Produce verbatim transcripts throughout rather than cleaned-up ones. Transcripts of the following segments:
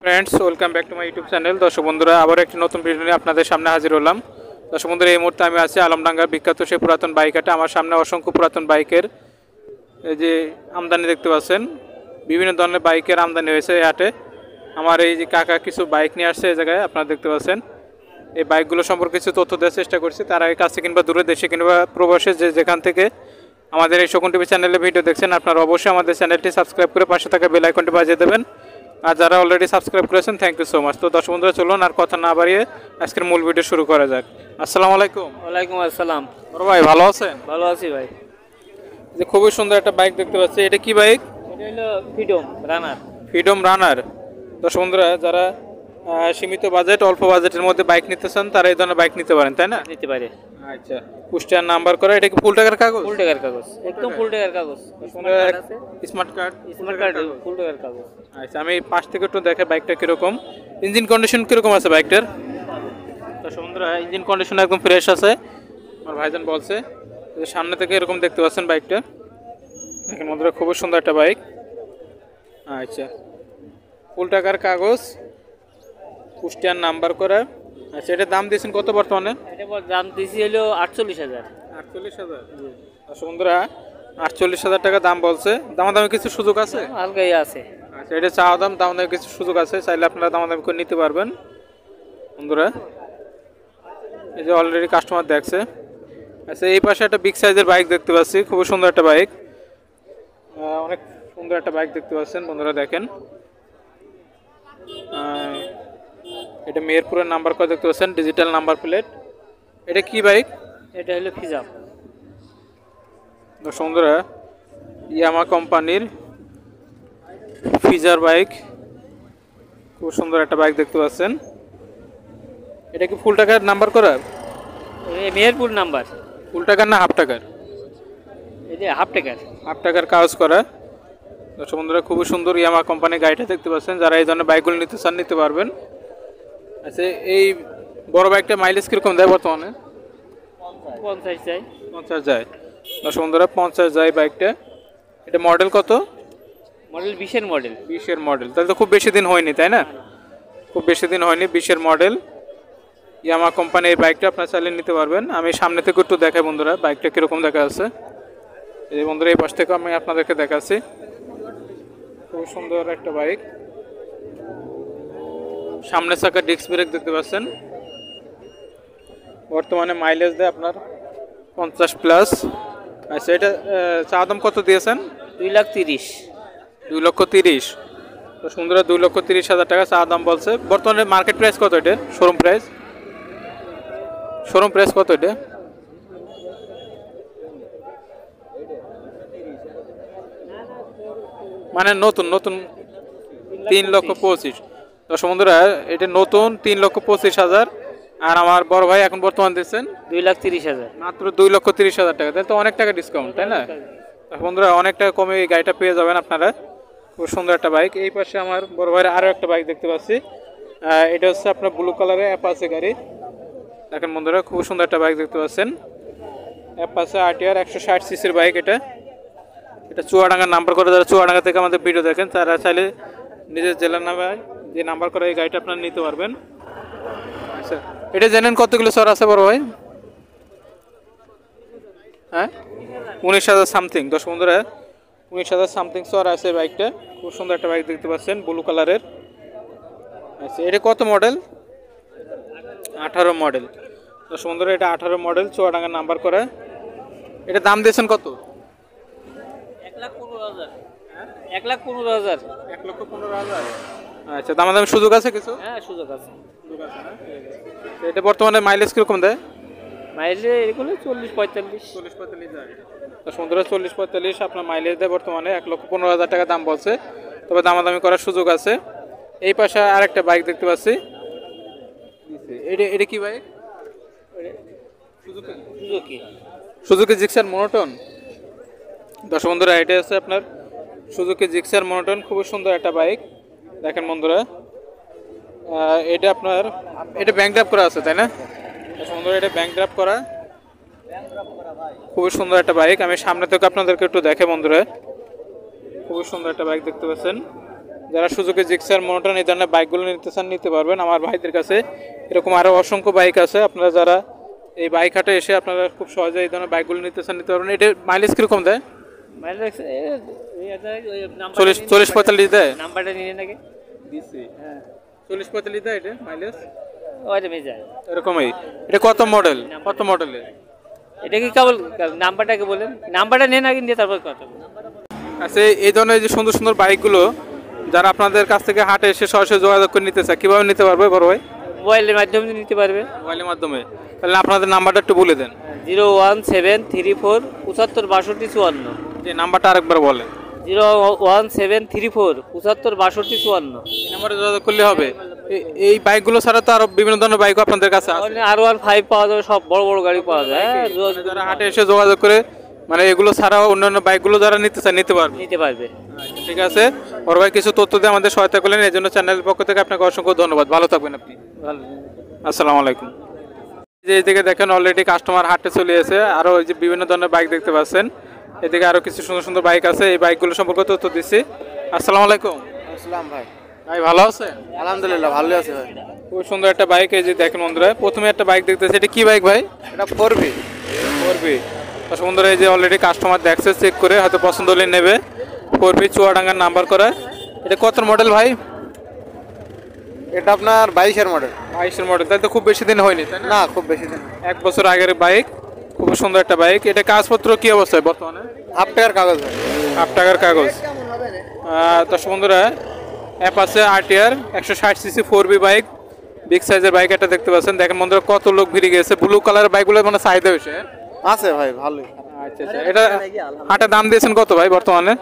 Friends, welcome back to my YouTube channel. দর্শক বন্ধুরা, আবার একটি নতুন ভিডিও নিয়ে আপনাদের সামনে হাজির হলাম। দর্শক বন্ধুরা, এই মুহূর্তে আমি আছি আলমডাঙ্গার বিখ্যাত সেই পুরাতন বাইক হাটে। আমার সামনে অসংখ্য পুরাতন বাইকের এই যে আমদানি দেখতে পাচ্ছেন। বিভিন্ন ধরনের বাইকের আমদানি হয়েছে এই হাটে। আমার এই যে কাকা কিছু বাইক নিয়ে আসছে এই জায়গায়, আপনারা দেখতে পাচ্ছেন। এই বাইকগুলো সম্পর্কে কিছু তথ্য দেওয়ার চেষ্টা করছি। তার আগে কাছে কিংবা দূরে দেশে কিংবা প্রবাসে যে যেখান থেকে আমাদের এই শকুন টিভি চ্যানেলে ভিডিও দেখছেন, আপনারা অবশ্যই আমাদের চ্যানেলটি সাবস্ক্রাইব করে পাশে থাকা বেল আইকনটি বাজিয়ে দেবেন। আর যারা অলরেডি সাবস্ক্রাইব করেছেন, থ্যাংক ইউ সো মাচ। তো দর্শক বন্ধুরা, চলুন আর কথা না বাড়িয়ে আজকের মূল ভিডিও শুরু করা যাক। আসসালামু আলাইকুম। ওয়ালাইকুম আসসালাম। বড় ভাই, ভালো আছেন? ভালো আছি ভাই। যে খুবই সুন্দর একটা বাইক দেখতে পাচ্ছি, এটা কি বাইক? এটা হলো ফ্রিডম রানার। ফ্রিডম রানার। দর্শক বন্ধুরা, যারা আহ, সীমিত বাজেট, অল্প বাজেটের মধ্যে বাইক নিতে চান, তারা এই ধরনের বাইক নিতে পারেন, তাই না? নিতে পারে। আচ্ছা, কুষ্টিয়ার নাম্বার করা। এটা কি ফুল টাকার কাগজ? ফুল টাকার কাগজ, একদম ফুল টাকার কাগজ। Smart card? Smart card, full টাকার কাগজ। আচ্ছা, আমি পাশ থেকে একটু দেখে বাইকটা কিরকম, ইঞ্জিন কন্ডিশন কিরকম আছে বাইকটার। দর্শক বন্ধুরা, ইঞ্জিন কন্ডিশন একদম ফ্রেশ আছে, আমার ভাইজান বলছে। সামনে থেকে এরকম দেখতে পাচ্ছেন বাইকটা। দেখেন বন্ধুরা, খুবই সুন্দর একটা বাইক। আচ্ছা, ফুল টাকার কাগজ, কুষ্টিয়ার নাম্বার করা। আচ্ছা, এটার দাম দিয়েছেন কত বর্তমানে? এটা দাম দিয়েছি হলো আটচল্লিশ হাজার। আটচল্লিশ হাজার দর্শক বন্ধুরা, আটচল্লিশ হাজার টাকা দাম বলছে। দামাদামি কিছু সুযোগ আছে? হালকাই আছে। আচ্ছা, এটা চাওয়া দাম, দামাদামি কিছু সুযোগ আছে, চাইলে আপনারা দামাদামি করে নিতে পারবেন বন্ধুরা। এই যে অলরেডি কাস্টমার দেখছে। আচ্ছা, এই পাশে একটা বিগ সাইজের বাইক দেখতে পাচ্ছি, খুবই সুন্দর একটা বাইক। অনেক সুন্দর একটা বাইক দেখতে পাচ্ছেন বন্ধুরা, দেখেন। এটা মেহেরপুরের নাম্বার করা দেখতে পাচ্ছেন, ডিজিটাল নাম্বার প্লেট। এটা কি বাইক? এটা হলো ফিজাম। দর্শক বন্ধুরা, ইয়ামা কোম্পানির ফিজার বাইক, খুব সুন্দর একটা বাইক দেখতে পাচ্ছেন। এটা কি ফুল টাকার নাম্বার করা? মেহেরপুর নাম্বার। ফুল টাকার না হাফ টাকার? এটা হাফ টাকার। হাফ টাকার কাগজ করা। দর্শক বন্ধুরা, খুবই সুন্দর ইয়ামা কোম্পানির গাড়িটা দেখতে পাচ্ছেন। যারা এই ধরনের বাইকগুলো নিতে চান, নিতে পারবেন। আচ্ছা, এই বড় বাইকটা মাইলেজ কিরকম দেয় বর্তমানে? পঞ্চাশ যায়। পঞ্চাশ যায় দর্শক বন্ধুরা, পঞ্চাশ যায় বাইকটা। এটা মডেল কত? মডেল বিশের মডেল। বিশের মডেল, তাহলে তো খুব বেশি দিন হয়নি, তাই না? খুব বেশি দিন হয়নি, বিশের মডেল ইয়ামা কোম্পানির এই বাইকটা আপনারা চাইলে নিতে পারবেন। আমি সামনে থেকে একটু দেখাই বন্ধুরা, বাইকটা কীরকম দেখা যাচ্ছে। এই বন্ধুরা, এই পাশ থেকে আমি আপনাদেরকে দেখাচ্ছি। খুব সুন্দর একটা বাইক। সামনে চাকা ডিস্ক ব্রেক দেখতে পাচ্ছেন। বর্তমানে মাইলেজ দেয় আপনার পঞ্চাশ প্লাস। আচ্ছা, এটা চা দাম কত দিয়েছেন? দুই লাখ তিরিশ। দুই লক্ষ তিরিশ তো সুন্দর, দুই লক্ষ তিরিশ হাজার টাকা চা দাম বলছে। বর্তমানে মার্কেট প্রাইস কত এটা? শোরুম প্রাইস, শোরুম প্রাইস কত এটা? মানে নতুন নতুন তিন লক্ষ পঁচিশ দর্শক বন্ধুরা, এটা নতুন তিন লক্ষ পঁচিশ হাজার। আর আমার বড় ভাই এখন বর্তমান দিচ্ছেন দুই লাখ তিরিশ হাজার। মাত্র দুই লক্ষ তিরিশ হাজার টাকা। তাহলে তো অনেক টাকা ডিসকাউন্ট, তাই না? বন্ধুরা, অনেক টাকা কমে এই গাড়িটা পেয়ে যাবেন আপনারা। খুব সুন্দর একটা বাইক। এই পাশে আমার বড় ভাইয়ের আরও একটা বাইক দেখতে পাচ্ছি। এটা হচ্ছে আপনার ব্লু কালারের অ্যাপাচে গাড়ি। দেখেন বন্ধুরা, খুব সুন্দর একটা বাইক দেখতে পাচ্ছেন, অ্যাপাচে আরটিআর একশো ষাট সিসির বাইক। এটা এটা চুয়াডাঙ্গার নাম্বার করে, যারা চুয়াডাঙ্গা থেকে আমাদের ভিডিও দেখেন, তারা চাইলে নিজের জেলার নামে যে নাম্বার করা এই গাড়িটা আপনারা নিতে পারবেন। আচ্ছা, এটা জানেন কত কিলো চড় আছে বড় ভাই? হ্যাঁ, উনিশ হাজার সামথিং। দশ বন্ধুরা, উনিশ হাজার সামথিং চড় আছে বাইকটা। খুব সুন্দর একটা বাইক দেখতে পাচ্ছেন, ব্লু কালারের। আচ্ছা, এটা কত মডেল? আঠারো মডেল। দশ বন্ধুরা, এটা আঠারো মডেল, চুয়াডাঙ্গার নাম্বার করা। এটা দাম দিয়েছেন কত? এক লাখ পনেরো হাজার। এক লাখ পনেরো হাজার। এক লক্ষ পনেরো হাজার আচ্ছা, দামাদামি সুযোগ আছে কিছু? হ্যাঁ, সুযোগ আছে। এটা বর্তমানে মাইলেজ কিরকম দেয়? মাইলেজ এগুলো চল্লিশ পঁয়তাল্লিশ। চল্লিশ পঁয়তাল্লিশ যায় বন্ধুরা, চল্লিশ পঁয়তাল্লিশ আপনার মাইলেজ দেয় বর্তমানে। এক লক্ষ পনেরো হাজার টাকা দাম বলছে, তবে দামাদামি করার সুযোগ আছে। এই পাশে আরেকটা বাইক দেখতে পাচ্ছি। এটা এটা কি bike? Suzuki. Suzuki Gixxer monotone. দর্শক বন্ধুরা, এটা হচ্ছে আপনার সুজুকি জিক্সার মনোটন, খুবই সুন্দর একটা বাইক। দেখেন বন্ধুরা, এটা আপনার এটা ব্যাংক ড্রাফট করা আছে, তাই না? বন্ধুরা, এটা ব্যাংক ড্রাফট করা, খুবই সুন্দর একটা বাইক। আমি সামনে থেকে আপনাদেরকে একটু দেখে বন্ধুরা, খুবই সুন্দর একটা বাইক দেখতে পাচ্ছেন। যারা সুজুকি জিক্সার মনোটন এই ধরনের বাইকগুলো নিতে চান নিতে পারবেন আমার ভাইদের কাছে। এরকম আরও অসংখ্য বাইক আছে, আপনারা যারা এই বাইক হাটে এসে আপনারা খুব সহজে এই ধরনের বাইকগুলো নিতে চান নিতে পারবেন। এটা মাইলেজ কীরকম দেয়? মাইলেজ চল্লিশ চল্লিশ পঁয়তাল্লিশ দেয়। নাম্বারটা নিয়ে নাকি দিচ্ছি হ্যাঁ, চল্লিশ পঁয়তাল্লিশ দেয় এটা মাইলেজ ওইটা মেয়ে যায় এরকমই। এটা কত মডেল, কত মডেলের? এটা কি কেবল নাম্বারটাকে বলেন, নাম্বারটা নিয়ে নাকি দিয়ে তারপর কথা বলুন। আচ্ছা, এই ধরনের যে সুন্দর সুন্দর বাইকগুলো যারা আপনাদের কাছ থেকে হাটে এসে সরাসরি যোগাযোগ করে নিতে চায় কীভাবে নিতে পারবে বড় ভাই? মোবাইলের মাধ্যমে নিতে পারবে। মোবাইলের মাধ্যমে? তাহলে আপনাদের নাম্বারটা একটু বলে দেন। Zero one seven three four পঁচাত্তর বাষট্টি চুয়ান্ন। যে নাম্বারটা আরেকবার বলেন। Zero one seven three four পঁচাত্তর বাষট্টি চুয়ান্ন। এই নাম্বারে যোগাযোগ করলে হবে। এ- এই বাইকগুলো ছাড়া তো আরো বিভিন্ন ধরনের বাইক আপনাদের কাছে আছে। আর ওয়ান ফাইভ পাওয়া যাবে, সব বড় বড় গাড়ি পাওয়া যায়। হ্যাঁ, মানে যারা হাটে এসে যোগাযোগ করে মানে এগুলো ছাড়াও অন্যান্য বাইকগুলো যারা নিতে চায় নিতে পারবে। নিতে পারবে। আচ্ছা, ঠিক আছে বড় ভাই, কিছু তথ্য দিয়ে আমাদের সহায়তা করলেন, এই জন্য চ্যানেলের পক্ষ থেকে আপনাকে অসংখ্য ধন্যবাদ। ভালো থাকবেন আপনি। ভালো। আসসালামু আলাইকুম। যে এদিকে দেখেন অলরেডি কাস্টমার হাটে চলে এসে আরো ওই যে বিভিন্ন ধরনের বাইক দেখতে পাচ্ছেন। এদিকে আরো কিছু সুন্দর সুন্দর বাইক আছে, এই বাইকগুলো সম্পর্কে তথ্য দিচ্ছি। আসসালামু আলাইকুম। আসসালাম ভাই। ভাই ভালো আছেন? আলহামদুলিল্লাহ ভালো আছে ভাই। খুব সুন্দর একটা বাইক, এই যে দেখেন বন্ধুরা প্রথমে একটা বাইক দেখতেছি, এটা কি বাইক ভাই? এটা ফোর বি। Four B. সুন্দর, এই যে অলরেডি কাস্টমার দেখছে, চেক করে হয়তো পছন্দ হলে নেবে। ফোর বি চুয়াডাঙ্গার নাম্বার করা। এটা কত মডেল ভাই? এটা আপনার বাইশের মডেল। বাইশের মডেল, তাই তো খুব বেশি দিন হয়নি তাই না? না খুব বেশি দিন। এক বছর আগের বাইক, খুব সুন্দর একটা বাইক। এটা কাগজপত্র কি অবস্থায় বর্তমানে? হাফ টাকার কাগজ ভাই। হাফ টাকার কাগজ। দর্শক বন্ধুরা অ্যাপ আছে আরটিআর একশো ষাট CC four B bike, big সাইজের বাইক একটা দেখতে পাচ্ছেন। দেখেন বন্ধুরা কত লোক ভিড়ে গেছে, ব্লু কালার বাইকগুলো মানে চাহিদা হয়েছে। আছে ভাই ভালোই। আচ্ছা আচ্ছা, এটা হাটে দাম দিয়েছেন কত ভাই বর্তমানে?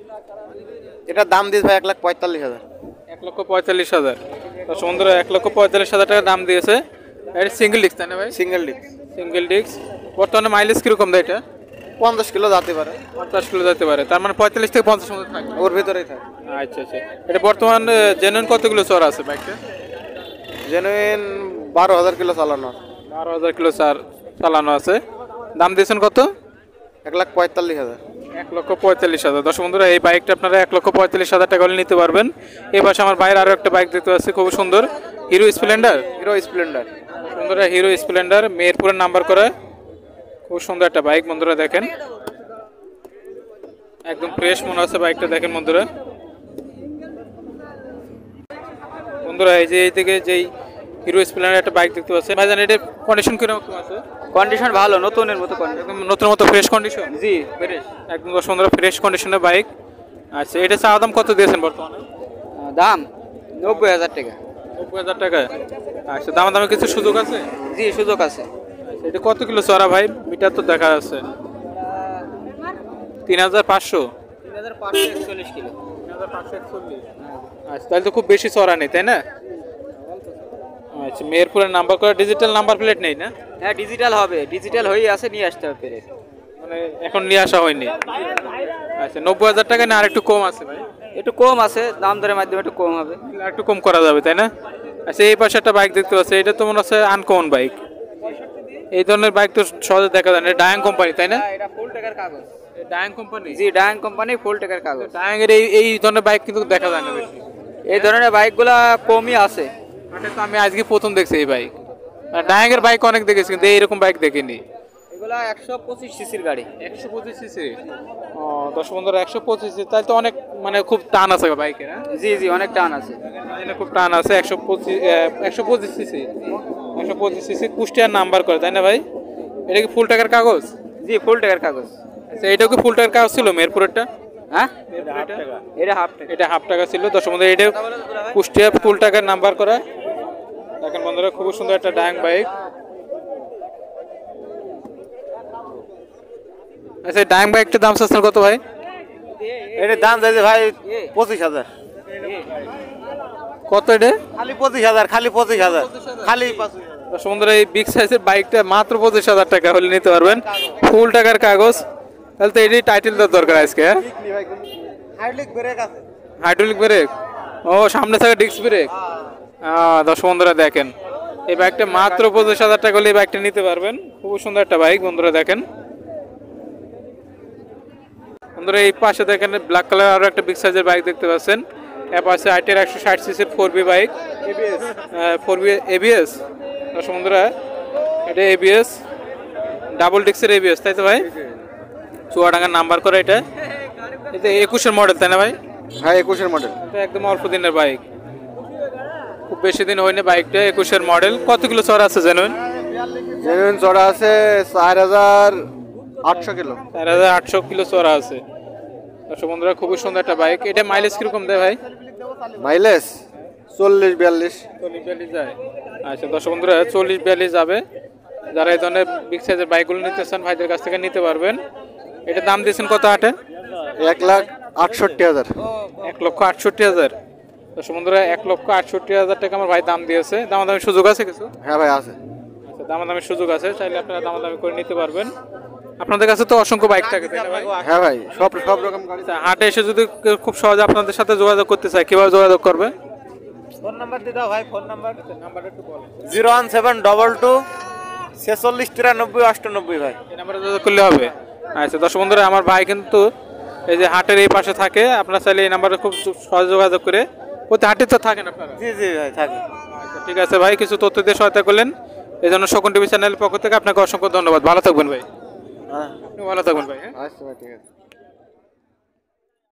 এটার দাম দিয়েছে ভাই এক লাখ পঁয়তাল্লিশ হাজার। এক লক্ষ পঁয়তাল্লিশ হাজার। দর্শক বন্ধুরা এক লক্ষ পঁয়তাল্লিশ হাজার টাকা দাম দিয়েছে। এটা সিঙ্গেল ডিস্ক তাই না ভাই? Single disc. Single disc. বর্তমানে মাইলেজ কিরকম দেয় এটা? পঞ্চাশ কিলো যেতে পারে। পঞ্চাশ কিলো যেতে পারে, তার মানে পঁয়তাল্লিশ থেকে পঞ্চাশ মধ্যে থাকবে। ওর ভিতরেই থাকে। আচ্ছা আচ্ছা, এটা বর্তমান জেনুইন কতগুলো চড়া আছে বাইকটা? জেনুইন বারো হাজার কিলো চালানো আছে। বারো হাজার কিলো চার চালানো আছে। দাম দিয়েছেন কত? এক লাখ পঁয়তাল্লিশ হাজার। এক লক্ষ পঁয়তাল্লিশ হাজার। দর্শক বন্ধুরা এই বাইকটা আপনারা এক লক্ষ পঁয়তাল্লিশ হাজার টাকা হলে নিতে পারবেন। এই পাশে আমার বাইরে আরও একটা বাইক দেখতে পাচ্ছি, খুব সুন্দর, হিরো স্প্লেন্ডার। Hero Splendor. বন্ধুরা হিরো স্প্লেন্ডার মেহেরপুরের নাম্বার করা, খুব সুন্দর একটা বাইক। বন্ধুরা দেখেন একদম ফ্রেশ মনে হচ্ছে বাইকটা, দেখেন বন্ধুরা। বন্ধুরা এই যে এই থেকে যেই হিরো স্প্লেন্ডার একটা বাইক দেখতে পাচ্ছেন, ভাইজান এটার কন্ডিশন কিরকম আছে? কন্ডিশন ভালো, নতুনের মতো কন্ডিশন। একদম নতুন মতো ফ্রেশ কন্ডিশন। জি ফ্রেশ। একদম সুন্দর ফ্রেশ কন্ডিশনের বাইক। আচ্ছা, এটা চাওয়া দাম কত দিয়েছেন বর্তমানে? দাম নব্বই হাজার টাকা। নব্বই হাজার টাকা। আচ্ছা, দামে দামে কিছু সুযোগ আছে? জি সুযোগ আছে। আচ্ছা, এটা কত কিলো চড়া ভাই? মিটার তো দেখা যাচ্ছে তিন হাজার পাঁচশো। তিন হাজার পাঁচশো একচল্লিশ কিলো। আচ্ছা, তাহলে তো খুব বেশি চড়া নেই তাই না? আচ্ছা, মেহেরপুরের নাম্বার করা, ডিজিটাল নাম্বার প্লেট নেই না? হ্যাঁ ডিজিটাল হবে, ডিজিটাল হয়ে আছে, নিয়ে আসতে হবে। মানে এখন নিয়ে আসা হয়নি। আচ্ছা, নব্বই হাজার টাকা না আর একটু কম আছে ভাই? একটু কম আছে, দাম দরের মাধ্যমে একটু কম হবে। আর একটু কম করা যাবে তাই না? আচ্ছা, এই পাশে একটা বাইক দেখতে পাচ্ছি, এটা তো মনে হচ্ছে আনকমন বাইক। এই ধরনের বাইক তো সহজে দেখা যায় না, ডায়াং কোম্পানি তাই না? এটা ফুল টাকার কাগজ। ডায়াং কোম্পানি? জি ডায়াং কোম্পানি, ফুল টাকার কাগজ। ডায়াং এর এই এই ধরনের বাইক কিন্তু দেখা যায় না বেশি। এই ধরনের বাইকগুলা কমই আছে। হাটে তো আমি আজকে প্রথম দেখছি এই বাইক। ডায়াং এর বাইক অনেক দেখেছি কিন্তু এইরকম বাইক দেখিনি। এগুলা একশো পঁচিশ সিসির গাড়ি। একশো পঁচিশ সিসি? ও দর্শক বন্ধুরা একশো পঁচিশ সিসি, তাহলে তো অনেক মানে খুব টান আছে বাইকের। হ্যাঁ জি জি অনেক টান আছে। এটা খুব টান আছে। একশো পঁচিশ একশো পঁচিশ সিসি একশো পঁচিশ সিসি কুষ্টিয়ার নাম্বার করে তাই না ভাই? এটা কি ফুল টাকার কাগজ? জি ফুল টাকার কাগজ। আচ্ছা, এটাও কি ফুল টাকার কাগজ ছিল মেহেরপুরেরটা? হ্যাঁ মেহেরপুরেরটা? এটা হাফ টাকা। এটা হাফ টাকা ছিল। দর্শক বন্ধুরা এটা কুষ্টিয়া ফুল টাকার নাম্বার করা। দেখেন বন্ধুরা খুব সুন্দর একটা ডায়াং বাইক। আচ্ছা, ডায়াং বাইকটার দাম চাচ্ছেন কত ভাই? এটার দাম চাইছে ভাই পঁচিশ হাজার। কত এটা? খালি পঁচিশ হাজার। খালি পঁচিশ হাজার। খালি পঁচিশ হাজার। দর্শক বন্ধুরা এই বিগ সাইজের বাইকটা মাত্র পঁচিশ হাজার টাকা হলে নিতে পারবেন, ফুল টাকার কাগজ। তাহলে তো এটাই টাইটেল দেওয়ার দরকার আজকে। হ্যাঁ হাইড্রোলিক ব্রেক আছে। Hydraulic brake? ও সামনে থাকে ডিস্ক ব্রেক। দর্শক বন্ধুরা দেখেন এই বাইকটা মাত্র পঁচিশ হাজার টাকা হলে এই বাইকটা নিতে পারবেন। খুব সুন্দর একটা বাইক বন্ধুরা দেখেন। বন্ধুরা এই পাশে দেখেন ব্ল্যাক কালার আরো একটা বিগ সাইজের বাইক দেখতে পাচ্ছেন। অ্যাপাচি আইটের একশো ষাট সিসির four B bike, four B ABS. দর্শক বন্ধুরা এটা এবিএস, ডাবল ডিক্সের এবিএস, তাই তো ভাই? চুয়াডাঙ্গার নাম্বার করে এটা। এটা একুশের মডেল, তাই না ভাই? হ্যাঁ একুশের মডেল। এটা একদম অল্প দিনের বাইক, খুব বেশি দিন হয়নি বাইকটা। একুশের মডেল, কত কিলো চড়া আছে জানেন? জেনুইন চড়া আছে চার হাজার আটশো কিলো। চার হাজার আটশো কিলো চড়া আছে। দর্শক বন্ধুরা খুবই সুন্দর একটা বাইক। এটা মাইলেজ কিরকম দেয় ভাই? মাইলেজ চল্লিশ বিয়াল্লিশ। চল্লিশ বিয়াল্লিশ যায়। আচ্ছা দর্শক বন্ধুরা চল্লিশ বিয়াল্লিশ যাবে। যারা এই ধরনের বিগ সাইজের বাইকগুলো নিতে চান ভাইদের কাছ থেকে নিতে পারবেন। এটা দাম দিয়েছেন কত হাটে? এক লাখ আটষট্টি হাজার। এক লক্ষ আটষট্টি হাজার। দর্শক বন্ধুরা এক লক্ষ আটষট্টি হাজার টাকা আমার ভাই দাম দিয়েছে। দামাদামি সুযোগ আছে কিছু? হ্যাঁ ভাই আছে। আচ্ছা দামাদামির সুযোগ আছে, চাইলে আপনারা দামাদামি করে নিতে পারবেন। আপনাদের কাছে তো অসংখ্য বাইক থাকে, তাই না ভাই? হ্যাঁ ভাই সব সব রকম গাড়ি। আচ্ছা, হাটে এসে যদি কেউ খুব সহজে আপনাদের সাথে যোগাযোগ করতে চায় কিভাবে যোগাযোগ করবে? ফোন নাম্বার দিয়ে দাও ভাই, ফোন নাম্বার। নাম্বারটা একটু বলেন। Zero one seven double two ছেচল্লিশ তিরানব্বই অষ্টানব্বই ভাই। এই নাম্বারে যোগাযোগ করলে হবে। আচ্ছা দর্শক বন্ধুরা আমার ভাই কিন্তু এই যে হাটের এই পাশে থাকে, আপনারা চাইলে এই নাম্বারে খুব সহজ যোগাযোগ করে, প্রতি হাটে তো থাকেন আপনারা? জি জি ভাই থাকে। আচ্ছা ঠিক আছে ভাই, কিছু তথ্য দিয়ে সহায়তা করলেন এই জন্য শকুন টিভি চ্যানেলের পক্ষ থেকে আপনাকে অসংখ্য ধন্যবাদ। ভালো থাকবেন ভাই। হ্যাঁ আপনি ভালো থাকবেন ভাই। হ্যাঁ আচ্ছা ভাই ঠিক আছে।